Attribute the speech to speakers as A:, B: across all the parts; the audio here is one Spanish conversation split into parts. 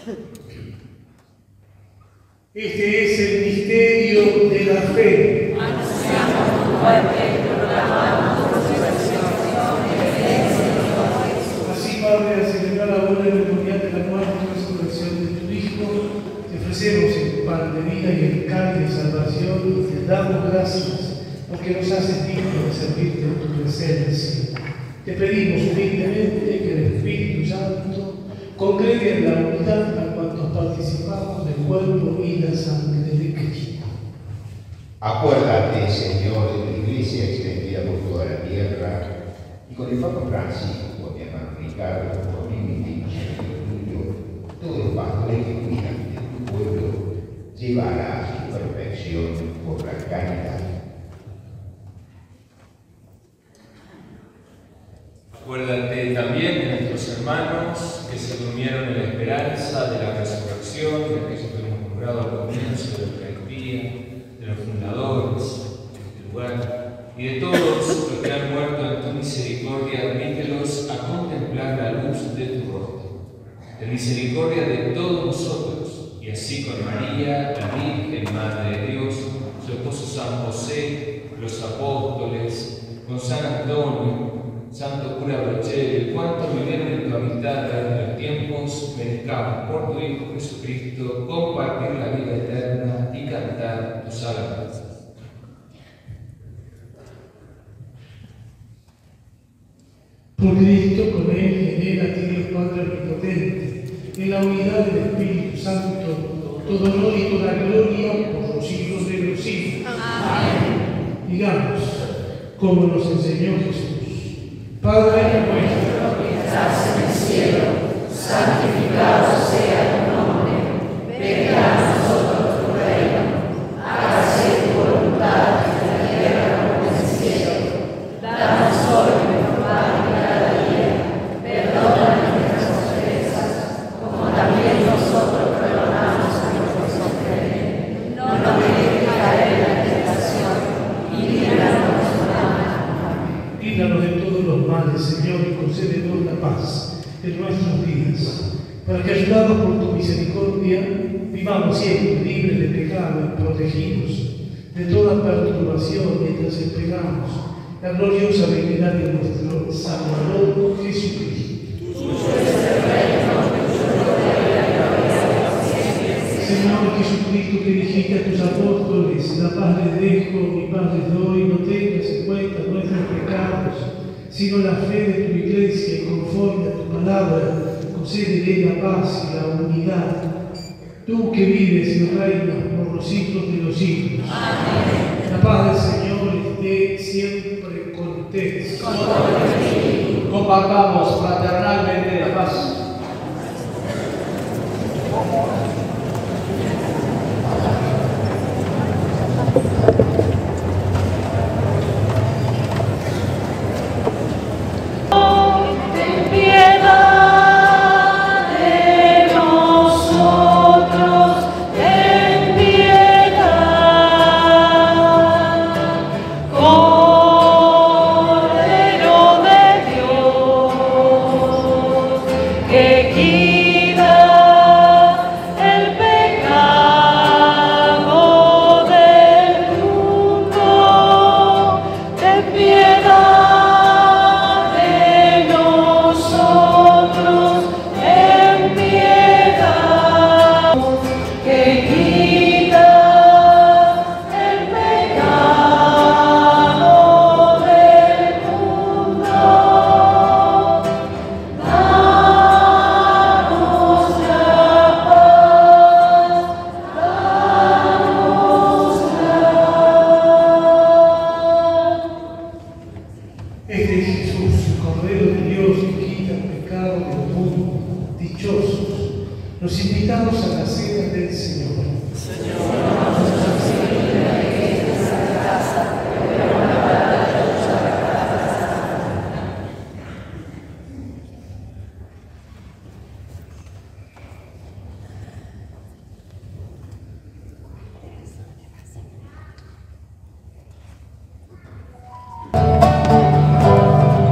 A: Este es el misterio de la fe.
B: Anunciamos tu muerte y proclamamos tu resurrección en Señor Jesús.
A: Así, Padre, al celebrar ahora el memorial de la muerte y resurrección de tu Hijo, te ofrecemos el pan de vida y el cáliz de salvación y te damos gracias porque nos haces dignos de servirte en tu presencia. Te pedimos humildemente que el Espíritu Santo congregue en la unidad a cuantos participamos del cuerpo y la sangre de Cristo.
C: Acuérdate, Señor, de tu iglesia extendida por toda la tierra, y con el Papa Francisco, con mi hermano Ricardo, con mi mismo tuyo, todos los pastores que cuidan de tu pueblo, llevará a su perfección por la caridad.
D: Acuérdate también de nuestros hermanos que se durmieron en la esperanza de la resurrección, de aquellos que hemos nombrado al comienzo de la Eucaristía, de los fundadores de este lugar, y de todos los que han muerto en tu misericordia, admítelos a contemplar la luz de tu rostro. Ten misericordia de todos nosotros, y así con María, la Virgen, Madre de Dios, su esposo San José, los apóstoles, con San Antonio, Santo cura Brochel, cuantos vivieron en tu amistad a través de los tiempos, merezcamos por tu Hijo Jesucristo compartir la vida eterna y cantar tus alabanzas.
A: Por Cristo, con Él y en Él, a ti Dios Padre Omnipotente, en la unidad del Espíritu Santo, todo honor y toda gloria por los siglos de los siglos. Amén. Digamos, como nos enseñó Jesús. Padre nuestro que estás en el cielo, santificado sea tu nombre. Venga a nosotros tu reino. Hágase tu voluntad en la tierra como en el cielo. Danos hoy nuestro pan de cada día. Perdona nuestras ofensas, como también nosotros perdonamos a nuestros ofensores. No nos dejes caer en la tentación y líbranos del mal. Líbranos de todos los males, Señor, y concédenos la paz en nuestros días, para que, ayudados por tu misericordia, vivamos siempre libres de pecado y protegidos de toda perturbación mientras esperamos la gloriosa venida de nuestro Salvador Jesucristo. Señor Jesucristo, que dijiste a tus apóstoles, la paz les dejo, mi paz les doy, no tengas en cuenta nuestros pecados, sino la fe de tu iglesia, y conforme a tu palabra, concédele la paz y la unidad. Tú que vives y reinas por los siglos de los siglos. Amén. La paz del Señor esté siempre con ustedes.
E: Compartamos fraternalmente la paz.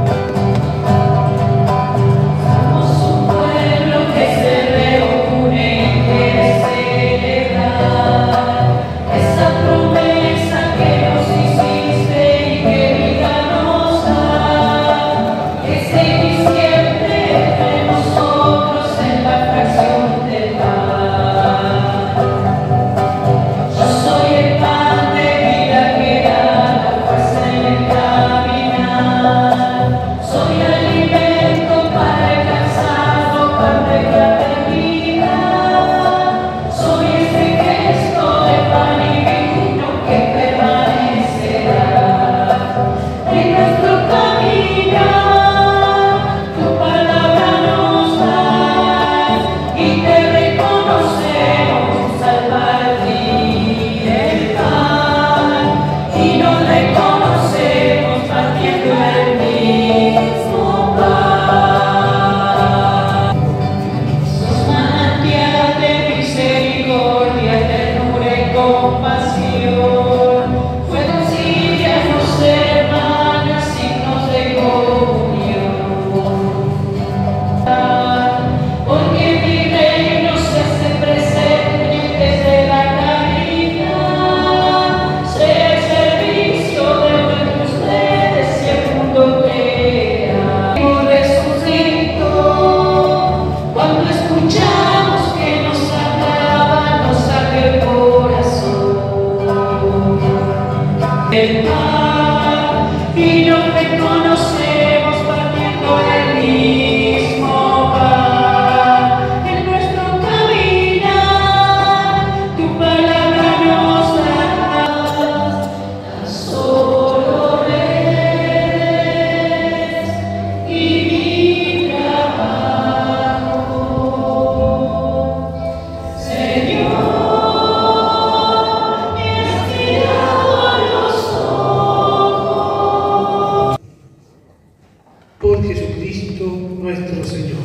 B: Somos un pueblo que se reúne
A: nuestro Señor.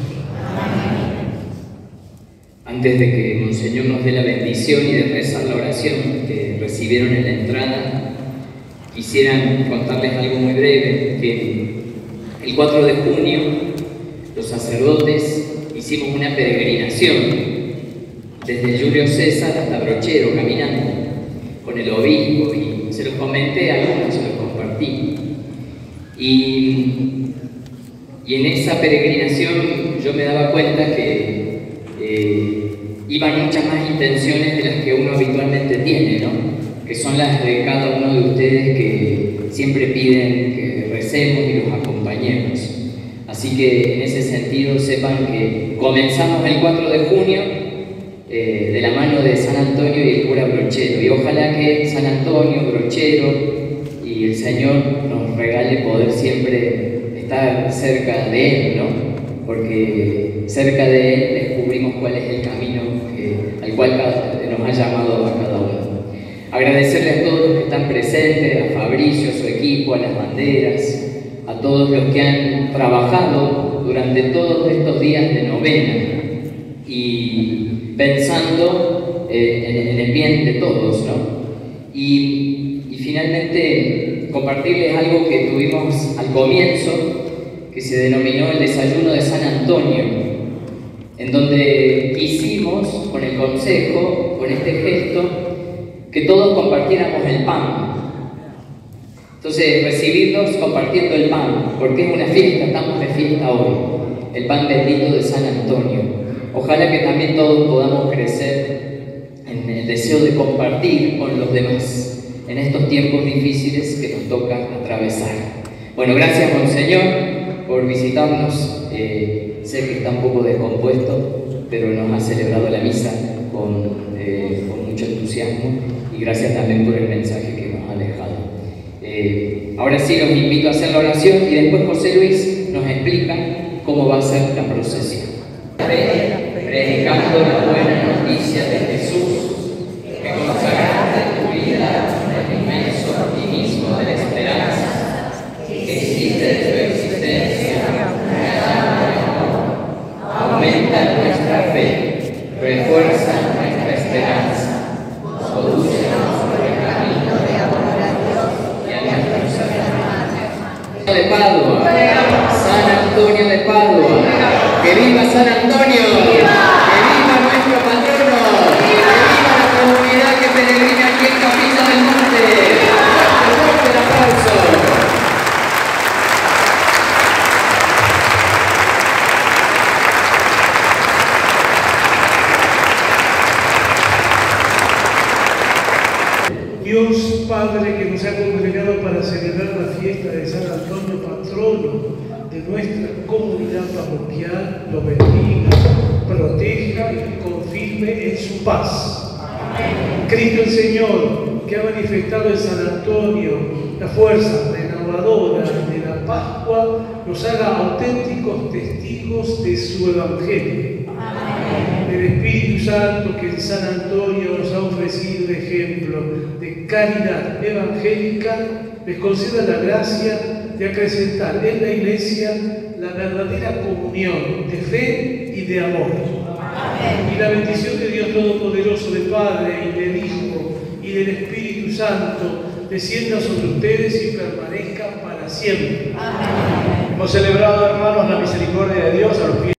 F: Antes de que Monseñor nos dé la bendición y de rezar la oración que recibieron en la entrada, quisiera contarles algo muy breve, que el 4 de junio los sacerdotes hicimos una peregrinación desde Julio César hasta Brochero, caminando con el obispo, y se los comenté a algunos, se los compartí. Y en esa peregrinación yo me daba cuenta que iban muchas más intenciones de las que uno habitualmente tiene, ¿no? Que son las de cada uno de ustedes que siempre piden que recemos y los acompañemos. Así que en ese sentido sepan que comenzamos el 4 de junio de la mano de San Antonio y el cura Brochero, y ojalá que San Antonio, Brochero y el Señor nos regale poder siempre estar cerca de Él, ¿no? Porque cerca de Él descubrimos cuál es el camino al cual nos ha llamado a cada uno. Agradecerle a todos los que están presentes, a Fabricio, a su equipo, a las banderas, a todos los que han trabajado durante todos estos días de novena y pensando en el bien de todos, ¿no? Y finalmente compartirles algo que tuvimos al comienzo, que se denominó el desayuno de San Antonio, en donde quisimos, con el consejo, con este gesto, que todos compartiéramos el pan. Entonces, recibirnos compartiendo el pan, porque es una fiesta, estamos de fiesta hoy, el pan bendito de San Antonio. Ojalá que también todos podamos crecer en el deseo de compartir con los demás en estos tiempos difíciles que nos toca atravesar. Bueno, gracias, Monseñor, por visitarnos. Sé que está un poco descompuesto, pero nos ha celebrado la misa con mucho entusiasmo, y gracias también por el mensaje que nos ha dejado. Ahora sí los invito a hacer la oración y después José Luis nos explica cómo va a ser la procesión. Predicando la buena noticia de Jesús, que consagraste tu vida en el inmenso optimismo de la esperanza, que hiciste de tu existencia una llama de amor. Aumenta nuestra fe, refuerza nuestra esperanza, condúcenos por el camino de amor a Dios y a nuestros hermanos. De Padua, San Antonio de Padua, que viva San Antonio, que viva nuestro patrono, que viva la comunidad que peregrina aquí en Capilla del Monte. Fuerte el aplauso.
A: Dios Padre, que nos ha congregado para celebrar la fiesta de San Antonio, patrono de nuestra comunidad parroquial, lo bendiga, proteja y confirme en su paz. Amén. Cristo el Señor, que ha manifestado en San Antonio la fuerza renovadora de la Pascua, nos haga auténticos testigos de su Evangelio. Amén. El Espíritu Santo, que en San Antonio nos ha ofrecido de ejemplo de caridad evangélica, les conceda la gracia de acrecentar en la Iglesia la verdadera comunión de fe y de amor. Amén. Y la bendición de Dios Todopoderoso, del Padre y del Hijo y del Espíritu Santo, descienda sobre ustedes y permanezca para siempre. Amén.
E: Hemos celebrado, hermanos, la misericordia de Dios a los pies